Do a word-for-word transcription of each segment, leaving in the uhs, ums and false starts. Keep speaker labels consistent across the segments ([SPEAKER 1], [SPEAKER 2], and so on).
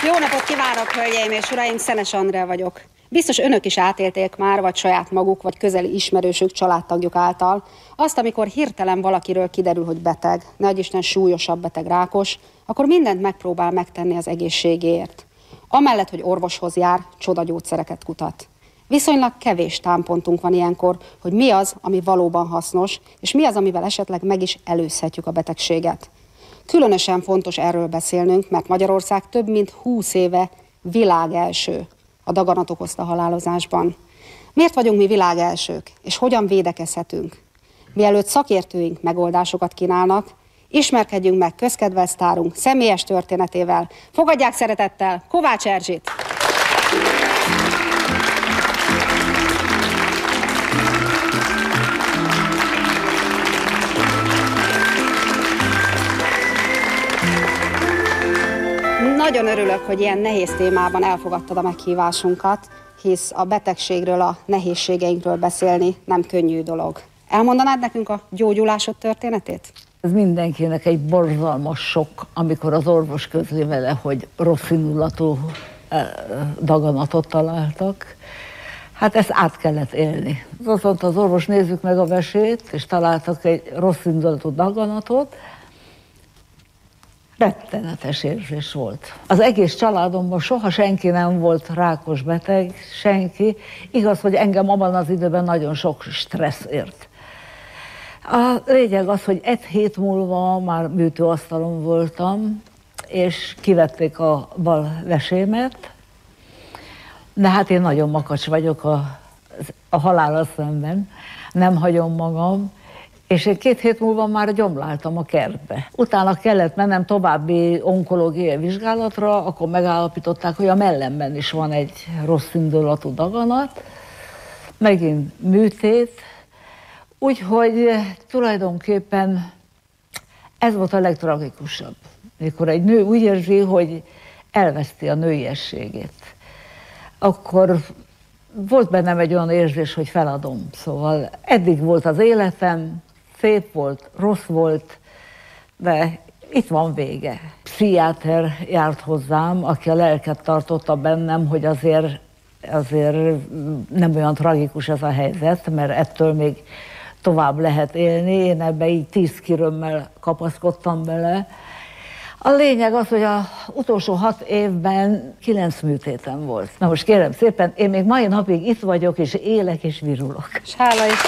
[SPEAKER 1] Jó napot kívánok, hölgyeim és uraim, Szenes Andrea vagyok. Biztos önök is átélték már, vagy saját maguk, vagy közeli ismerősük, családtagjuk által azt, amikor hirtelen valakiről kiderül, hogy beteg, nagyisten súlyosabb beteg, rákos, akkor mindent megpróbál megtenni az egészségéért. Amellett, hogy orvoshoz jár, csodagyógyszereket kutat. Viszonylag kevés támpontunk van ilyenkor, hogy mi az, ami valóban hasznos, és mi az, amivel esetleg meg is előzhetjük a betegséget. Különösen fontos erről beszélnünk, mert Magyarország több mint húsz éve világelső a daganat okozta halálozásban. Miért vagyunk mi világelsők, és hogyan védekezhetünk? Mielőtt szakértőink megoldásokat kínálnak, ismerkedjünk meg közkedvelt sztárunk személyes történetével. Fogadják szeretettel Kovács Erzsit! Nagyon örülök, hogy ilyen nehéz témában elfogadtad a meghívásunkat, hisz a betegségről, a nehézségeinkről beszélni nem könnyű dolog. Elmondanád nekünk a gyógyulásod történetét?
[SPEAKER 2] Ez mindenkinek egy borzalmas sok, amikor az orvos közli vele, hogy rossz indulatú daganatot találtak. Hát ezt át kellett élni. Azt mondta az orvos, nézzük meg a vesét, és találtak egy rossz indulatú daganatot. Rettenetes érzés volt. Az egész családomban soha senki nem volt rákos beteg, senki. Igaz, hogy engem abban az időben nagyon sok stressz ért. A lényeg az, hogy egy hét múlva már műtőasztalon voltam, és kivették a bal vesémet, de hát én nagyon makacs vagyok a, a halállal szemben, nem hagyom magam, és én két hét múlva már gyomláltam a kertbe. Utána kellett mennem további onkológiai vizsgálatra, akkor megállapították, hogy a mellemben is van egy rossz indulatú daganat, megint műtét, úgyhogy tulajdonképpen ez volt a legtragikusabb, mikor egy nő úgy érzi, hogy elveszti a nőiességét. Akkor volt bennem egy olyan érzés, hogy feladom. Szóval eddig volt az életem, szép volt, rossz volt, de itt van vége. Pszichiáter járt hozzám, aki a lelket tartotta bennem, hogy azért, azért nem olyan tragikus ez a helyzet, mert ettől még tovább lehet élni. Én ebbe így tíz kirömmel kapaszkodtam bele. A lényeg az, hogy az utolsó hat évben kilenc műtétem volt. Na most kérem szépen, én még mai napig itt vagyok, és élek, és virulok.
[SPEAKER 1] És hála is.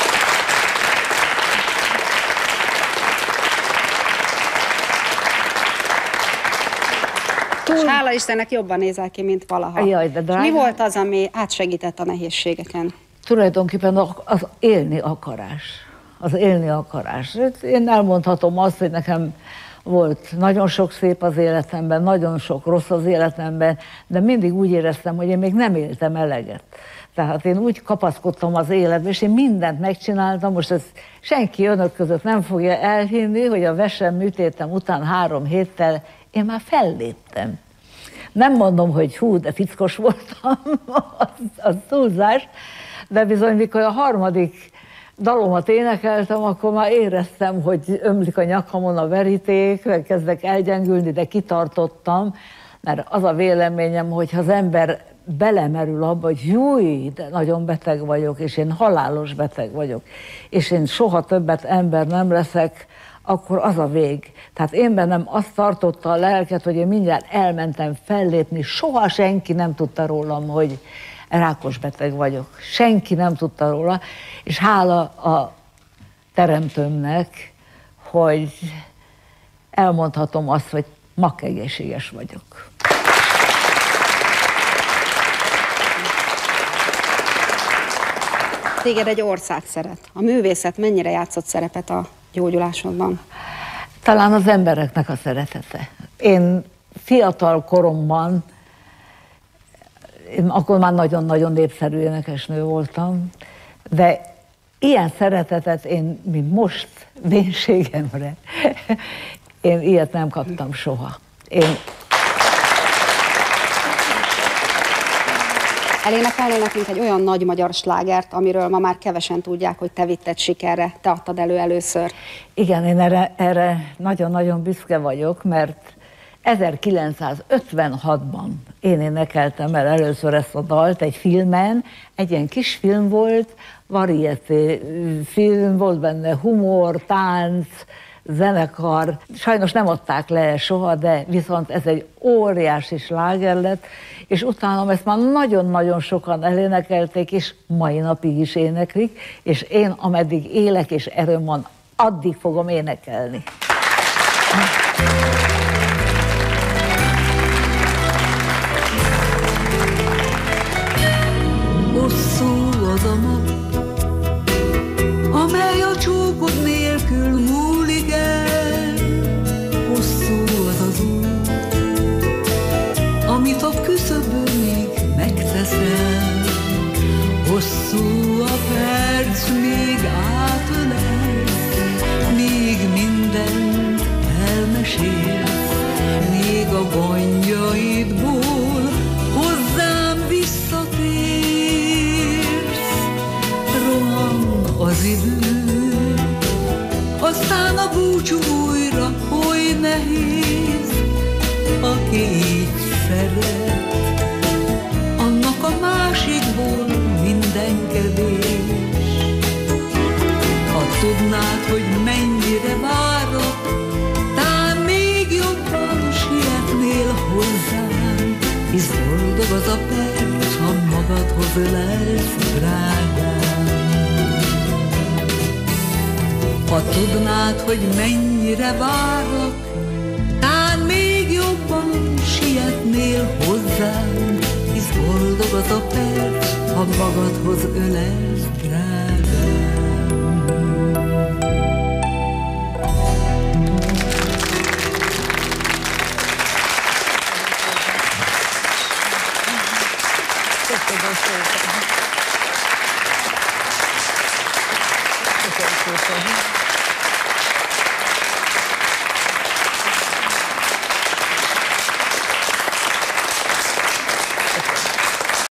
[SPEAKER 1] És hála Istennek jobban nézel ki, mint valaha.
[SPEAKER 2] Jaj, de drága.
[SPEAKER 1] Mi volt az, ami átsegített a nehézségeken?
[SPEAKER 2] Tulajdonképpen az élni akarás. Az élni akarás. Én elmondhatom azt, hogy nekem volt nagyon sok szép az életemben, nagyon sok rossz az életemben, de mindig úgy éreztem, hogy én még nem éltem eleget. Tehát én úgy kapaszkodtam az életbe, és én mindent megcsináltam, most ezt senki önök között nem fogja elhinni, hogy a vesem műtétem után három héttel én már felléptem. Nem mondom, hogy hú, de fickos voltam, az, az túlzás, de bizony, mikor a harmadik dalomat énekeltem, akkor már éreztem, hogy ömlik a nyakamon a veríték, kezdek elgyengülni, de kitartottam, mert az a véleményem, hogy ha az ember belemerül abba, hogy júj, de nagyon beteg vagyok, és én halálos beteg vagyok, és én soha többet ember nem leszek, akkor az a vég. Tehát én bennem azt tartotta a lelket, hogy én mindjárt elmentem fellépni, soha senki nem tudta rólam, hogy rákos beteg vagyok. Senki nem tudta róla, és hála a teremtőmnek, hogy elmondhatom azt, hogy makkegészséges vagyok.
[SPEAKER 1] Téged egy ország szeret. A művészet mennyire játszott szerepet a gyógyulásodban?
[SPEAKER 2] Talán az embereknek a szeretete. Én fiatal koromban, én akkor már nagyon-nagyon népszerű énekesnő voltam, de ilyen szeretetet én, mint most, vénségemre, én ilyet nem kaptam soha. Én...
[SPEAKER 1] Elénekelnél nekünk egy olyan nagy magyar slágert, amiről ma már kevesen tudják, hogy te vitted sikerre, te adtad elő először.
[SPEAKER 2] Igen, én erre, erre nagyon-nagyon büszke vagyok, mert ezerkilencszázötvenhatban én énekeltem el először ezt a dalt egy filmen, egy ilyen kis film volt, varieté film, volt benne humor, tánc, zenekar. Sajnos nem adták le soha, de viszont ez egy óriási sláger lett, és utána ezt már nagyon-nagyon sokan elénekelték, és mai napig is éneklik, és én ameddig élek és erőm van, addig fogom énekelni.
[SPEAKER 3] Hosszú az a nap, amely a csókod nélkül múlik el. Hosszú az az út, amit a küszöbön még megteszel. Hosszú a perc, még átölel, még mindent elmesélsz, még a gondjaidból hozzám visszatérsz. Rohan az idő, aztán a búcsú újra oly nehéz. Aki így szeret, annak a másikból minden kevés. Ha tudnád, hogy mennyire várok, tán még jobban sietnél hozzám, hisz boldog az a perc, ha magadhoz ölelsz, drágám. Ha tudnád, hogy mennyire várok, tán még jobban sietnél hozzám, hisz boldog az a perc, ha magadhoz ölelsz, drágám.
[SPEAKER 2] Köszönöm szépen. Köszönöm szépen.